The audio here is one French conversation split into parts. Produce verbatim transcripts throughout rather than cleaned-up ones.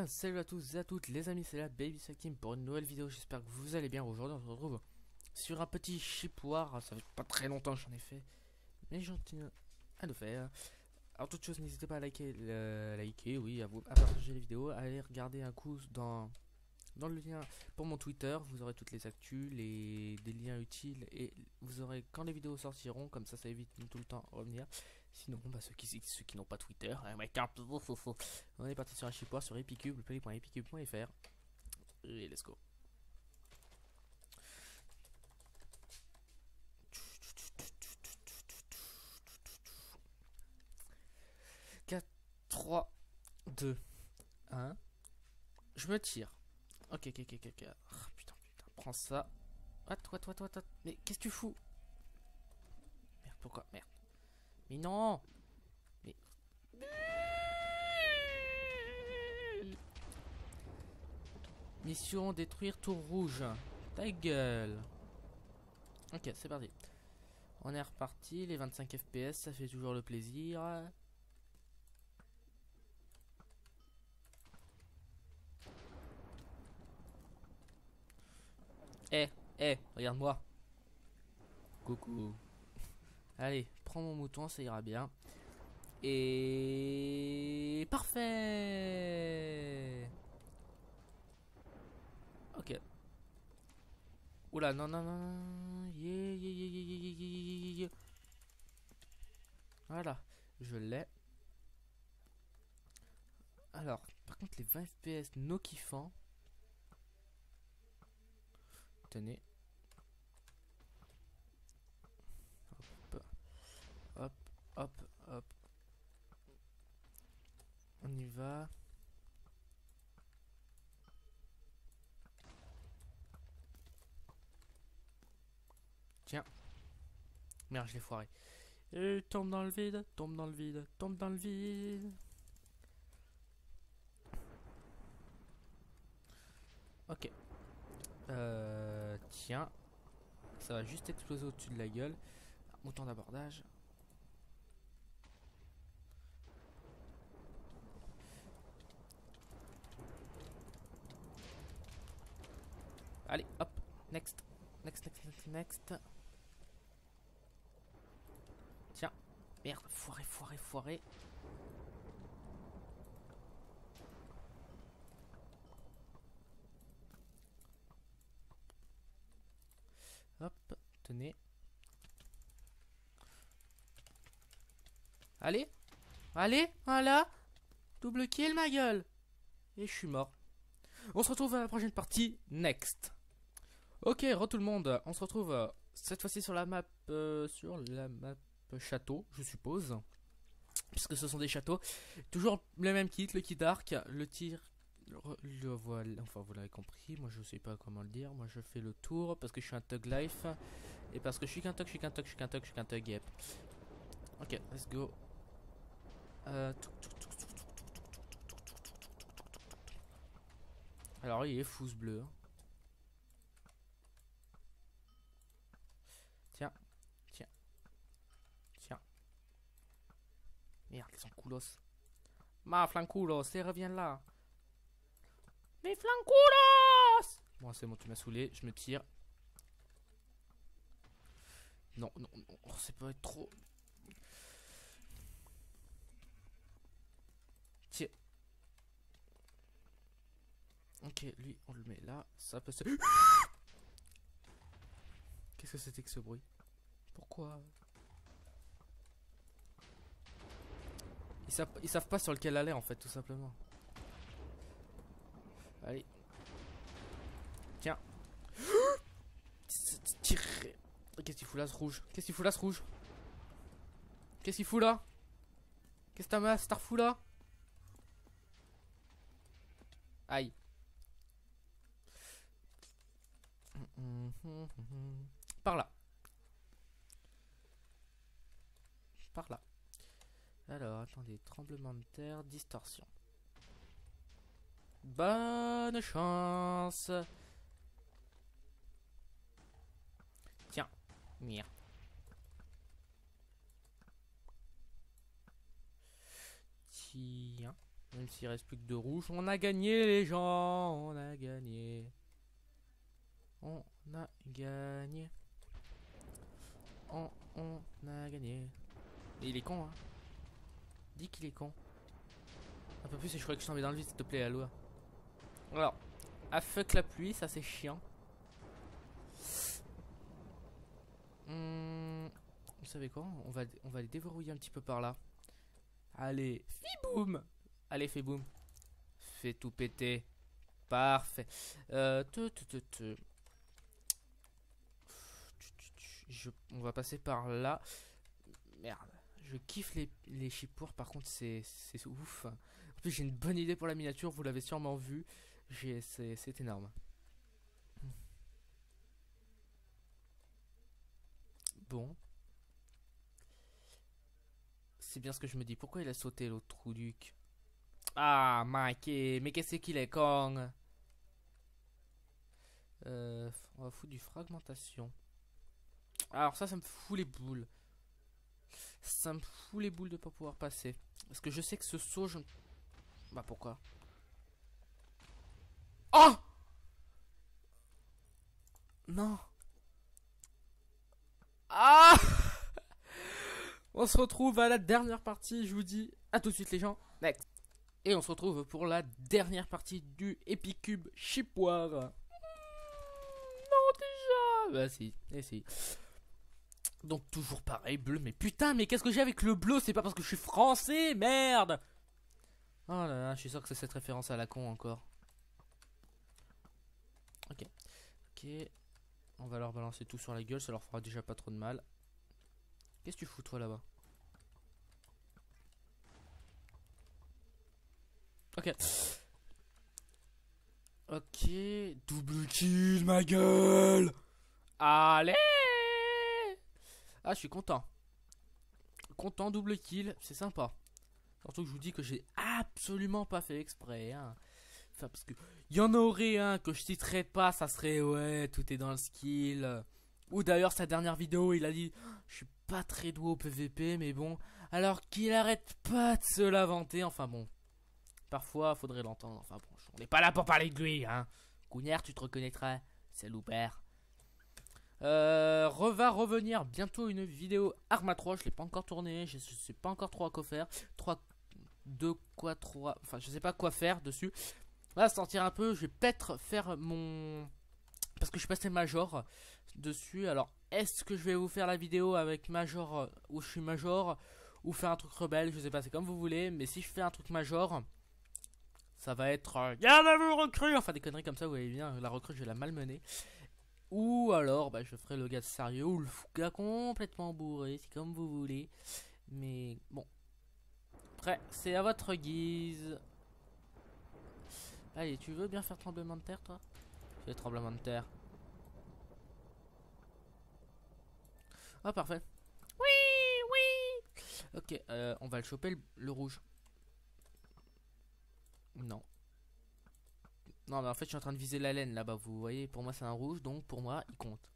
bien, salut à tous et à toutes les amis, c'est la Baby Team pour une nouvelle vidéo. J'espère que vous allez bien. Aujourd'hui on se retrouve sur un petit chipoir. Ça fait pas très longtemps que j'en ai fait, mais j'en tiens à le faire. Alors toute chose, n'hésitez pas à liker, le, liker, oui, à, vous, à partager les vidéos, à aller regarder un coup dans, dans le lien pour mon Twitter. Vous aurez toutes les actus, les, des liens utiles, et vous aurez quand les vidéos sortiront, comme ça ça évite de tout le temps revenir. Sinon, bah, ceux qui, ceux qui n'ont pas Twitter, hein, on est parti sur un chipoir sur epicube, le play point epicube point fr. Et let's go. quatre, trois, deux, un. Je me tire. Ok, ok, ok, ok. Oh, putain, putain, prends ça. What, what, what, what, what. Mais qu'est-ce que tu fous? Merde, pourquoi? Merde. Mais non! Mais. Mission détruire tour rouge. Ta gueule. Ok, c'est parti. On est reparti. Les vingt-cinq F P S, ça fait toujours le plaisir. Eh, eh, regarde-moi. Coucou. Allez, prends mon mouton, ça ira bien. Et... Parfait. Ok. Oula, non, non, non, non. Yeah, yeah, yeah, yeah, yeah, yeah, yeah. Voilà, je l'ai. Alors, par contre, les vingt F P S no kiffants. Tenez. Hop, hop, hop, hop. On y va. Tiens. Merde, je l'ai foiré. Et tombe dans le vide, tombe dans le vide, tombe dans le vide. Ok. Euh, tiens. Ça va juste exploser au-dessus de la gueule. Mouton d'abordage. Allez, hop. Next. Next, next, next, next. Tiens. Merde, foiré, foiré, foiré. Hop, tenez. Allez. Allez, voilà. Double kill, ma gueule. Et je suis mort. On se retrouve à la prochaine partie. Next. Ok, re tout le monde. On se retrouve euh, cette fois-ci sur la map, euh, sur la map château, je suppose. Puisque ce sont des châteaux. Toujours le même kit, le kit arc, le tir. Le, le voilà, enfin vous l'avez compris. Moi je sais pas comment le dire. Moi je fais le tour parce que je suis un thug life. Et parce que je suis qu'un thug, je suis qu'un thug, je suis qu'un thug, je suis qu'un thug, yep. Ok, let's go. Euh, Alors il est fouce bleu. Tiens, tiens, tiens. Merde, ils sont coolos. Ma flancoulos, et reviens là. Mes flancoulos. Bon, c'est bon, tu m'as saoulé, je me tire. Non, non, non, oh, c'est pas être trop. Tiens. Ok, lui, on le met là. Ça peut se. Qu'est-ce que c'était que ce bruit? Pourquoi? Ils savent, ils savent pas sur lequel aller en fait, tout simplement. Allez. Tiens. Tirer. Qu'est-ce qu'il fout là ce rouge? Qu'est-ce qu'il fout là ce rouge? Qu'est-ce qu'il fout là? Qu'est-ce que t'as t'as refou là? Aïe. Par là. Par là. Alors, attendez, tremblement de terre, distorsion. Bonne chance. Tiens, merde. Tiens, Même s'il reste plus que deux rouges. On a gagné les gens. On a gagné. On a gagné. On, on a gagné. Et il est con, hein. Dis qu'il est con. Un peu plus et je croyais que je tombais dans le vide, s'il te plaît, Aloha. Alors, à fuck la pluie, ça c'est chiant. Hum, vous savez quoi, on va, on va les déverrouiller un petit peu par là. Allez, fiboum. Allez, fais boum. Fais tout péter. Parfait. Euh, te, te, te, te. Je, on va passer par là. Merde. Je kiffe les, les chipours, par contre c'est ouf. En plus j'ai une bonne idée pour la miniature, vous l'avez sûrement vu. C'est énorme. Bon. C'est bien ce que je me dis. Pourquoi il a sauté l'autre trouduc? Ah, Mike, mais qu'est-ce qu'il est con? euh, On va foutre du fragmentation. Alors ça, ça me fout les boules. Ça me fout les boules de pas pouvoir passer. Parce que je sais que ce saut, je... Bah pourquoi? Oh! Non. Ah! On se retrouve à la dernière partie, je vous dis à tout de suite les gens. Next. Et on se retrouve pour la dernière partie du Epicube Chipoire. Non déjà. Bah si, et si. Donc toujours pareil, bleu, mais putain, mais qu'est-ce que j'ai avec le bleu? C'est pas parce que je suis français, merde. Oh là là, je suis sûr que c'est cette référence à la con encore. Ok, ok. On va leur balancer tout sur la gueule, ça leur fera déjà pas trop de mal. Qu'est-ce que tu fous toi là-bas? Ok. Ok, double kill ma gueule. Allez. Ah, je suis content. Content, double kill, c'est sympa. Surtout que je vous dis que j'ai absolument pas fait exprès. Hein. Enfin, parce que il y en aurait un que je citerai pas, ça serait ouais, tout est dans le skill. Ou d'ailleurs, sa dernière vidéo, il a dit je suis pas très doué au P V P, mais bon. Alors qu'il arrête pas de se lamenter. Enfin bon, parfois, faudrait l'entendre. Enfin bon, on n'est pas là pour parler de lui. Hein. Cougnière, tu te reconnaîtras, c'est loupère. Euh, va revenir bientôt une vidéo Arma trois, je l'ai pas encore tourné, je sais pas encore trop à quoi faire, trois, deux, quoi, trois, enfin je sais pas quoi faire dessus. On va sortir un peu, je vais peut-être faire mon, parce que je suis passé Major dessus, alors est-ce que je vais vous faire la vidéo avec Major, où je suis Major, ou faire un truc rebelle, je sais pas, c'est comme vous voulez, mais si je fais un truc Major, ça va être, euh, gardez-vous recrue, enfin des conneries comme ça, vous voyez bien, la recrue je vais la malmener. Ou alors, bah, je ferai le gars de sérieux ou le gars complètement bourré, c'est comme vous voulez. Mais bon. Après, c'est à votre guise. Allez, tu veux bien faire tremblement de terre, toi? Fais tremblement de terre. Ah, parfait. Oui, oui. Ok, euh, on va le choper, le, le rouge. Non. Non, mais en fait, je suis en train de viser la laine là-bas. Vous voyez, pour moi, c'est un rouge, donc pour moi, il compte.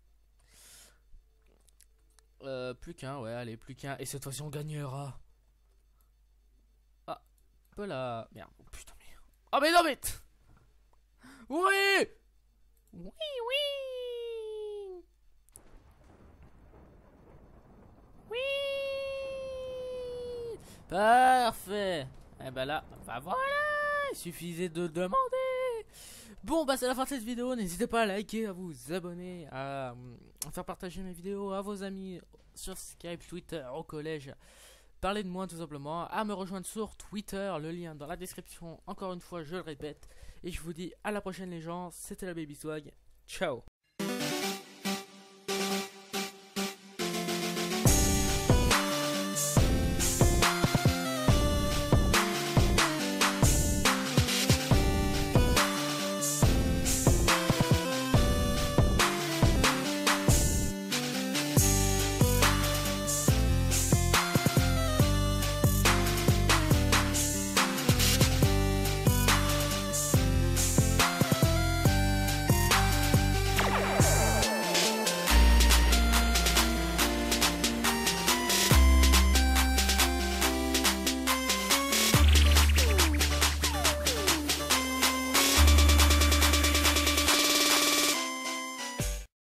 Euh, plus qu'un, ouais, allez, plus qu'un. Et cette fois-ci, on gagnera. Ah, peu là. Merde, oh, putain, mais. Oh, mais non, mais. Oui! Oui, oui! Oui! Parfait! Et ben là, bah voilà! Il suffisait de demander! Bon bah c'est la fin de cette vidéo, n'hésitez pas à liker, à vous abonner, à, à faire partager mes vidéos à vos amis sur Skype, Twitter, au collège. Parlez de moi tout simplement, à me rejoindre sur Twitter, le lien dans la description, encore une fois je le répète. Et je vous dis à la prochaine les gens, c'était la Baby Swag, ciao.